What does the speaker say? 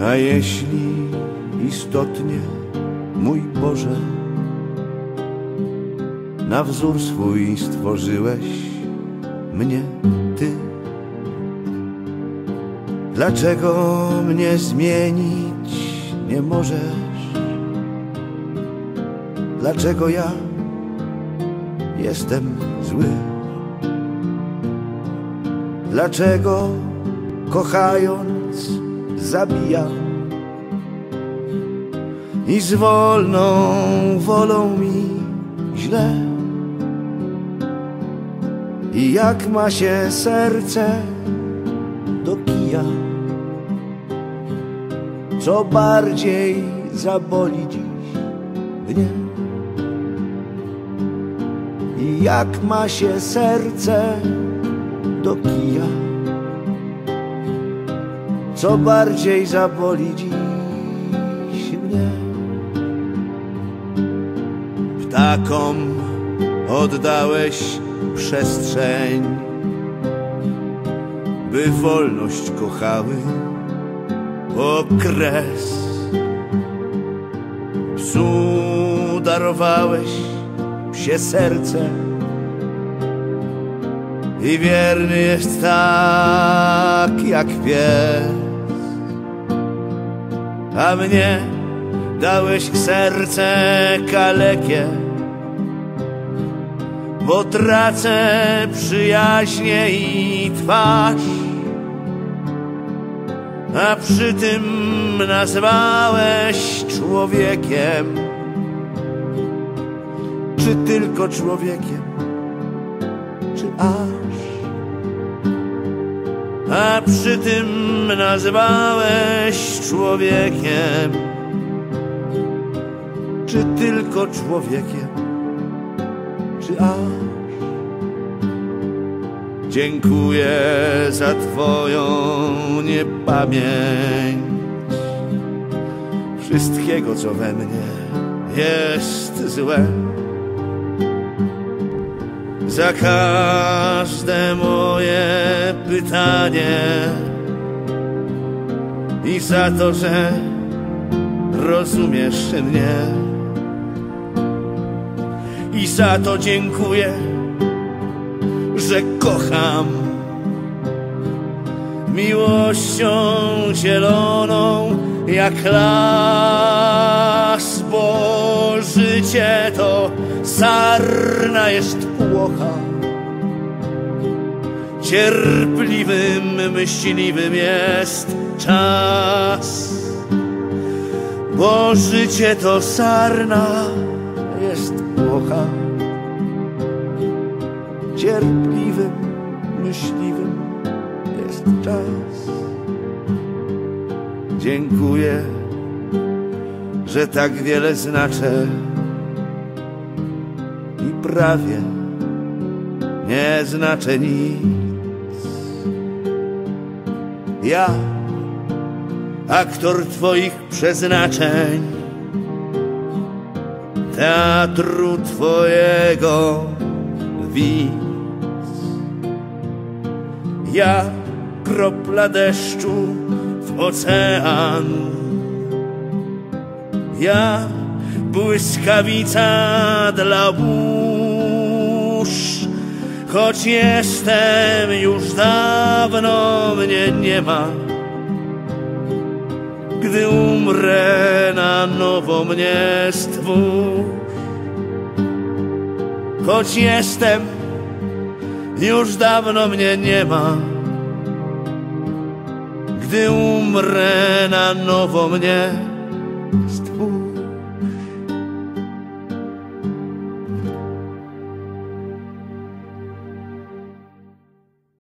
A jeśli istotnie, mój Boże, na wzór swój stworzyłeś mnie Ty, dlaczego mnie zmienić nie możesz? Dlaczego ja jestem zły? Dlaczego kochając zabijam i z wolną wolą mi źle? I jak ma się serce do kija, co bardziej zaboli dziś mnie? I jak ma się serce do kija, co bardziej zaboli dziś mnie? Ptakom oddałeś przestrzeń, by wolność kochały okres. Psu darowałeś psie serce i wierny jest tak jak pies. A mnie dałeś serce kalekie, bo tracę przyjaźnie i twarz, a przy tym nazwałeś człowiekiem. Czy tylko człowiekiem, czy aż? A przy tym nazwałeś człowiekiem. Czy tylko człowiekiem, czy aż? Dziękuję za Twoją niepamięć wszystkiego, co we mnie jest złe, za każde moje pytanie i za to, że rozumiesz mnie. I za to dziękuję, że kocham miłością zieloną jak las, bo życie to sarna jest płocha. Cierpliwym, myśliwym jest czas, bo życie to sarna jest płocha. Cierpliwym, myśliwym jest czas. Dziękuję, że tak wiele znaczę i prawie nie znaczę nic. Ja, aktor Twoich przeznaczeń, teatru Twojego widz. Ja, kropla deszczu w ocean. Ja, błyskawica dla burz. Choć jestem już dawno, mnie nie ma. Gdy umrę, na nowo mnie stwórz. Choć jestem już dawno, mnie nie ma. Gdy umrę, na nowo mnie stwórz.